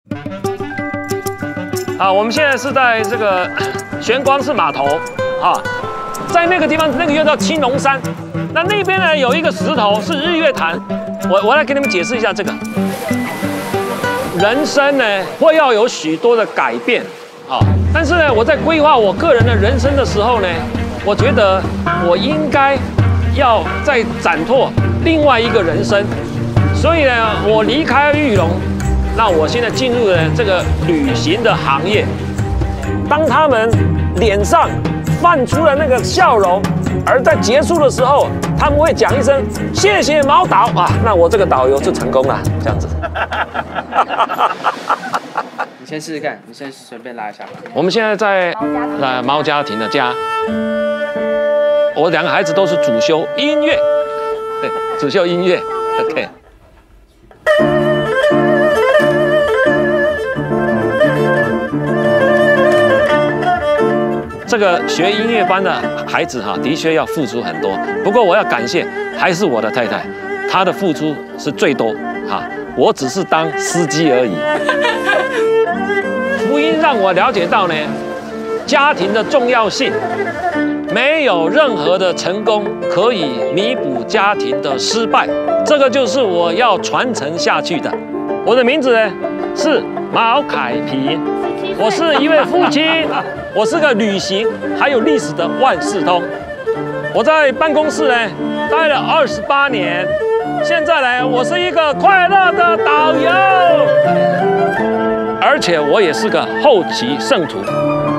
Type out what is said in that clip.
啊，我们现在是在这个玄光寺码头啊，在那个地方，那个又叫青龙山。那边呢有一个石头是日月潭，我来给你们解释一下这个。人生呢会要有许多的改变啊，但是呢我在规划我个人的人生的时候呢，我觉得我应该要再展拓另外一个人生，所以呢我离开玉龙。那我现在进入了这个旅行的行业，当他们脸上泛出了那个笑容，而在结束的时候，他们会讲一声“谢谢毛导”啊，那我这个导游就成功了，这样子。 你先试试看，你先随便拉一下。 我们现在在毛家庭的家，我2个孩子都是主修音乐，对，主修音乐 ，OK。这个学音乐班的孩子哈，的确要付出很多。不过我要感谢，还是我的太太，她的付出是最多哈。我只是当司机而已。福音让我了解到呢，家庭的重要性，没有任何的成功可以弥补家庭的失败。这个就是我要传承下去的。我的名字呢是毛凯平，我是一位父亲。我是个旅行还有历史的万事通。我在办公室呢待了28年，现在呢我是一个快乐的导游，而且我也是个后期圣徒。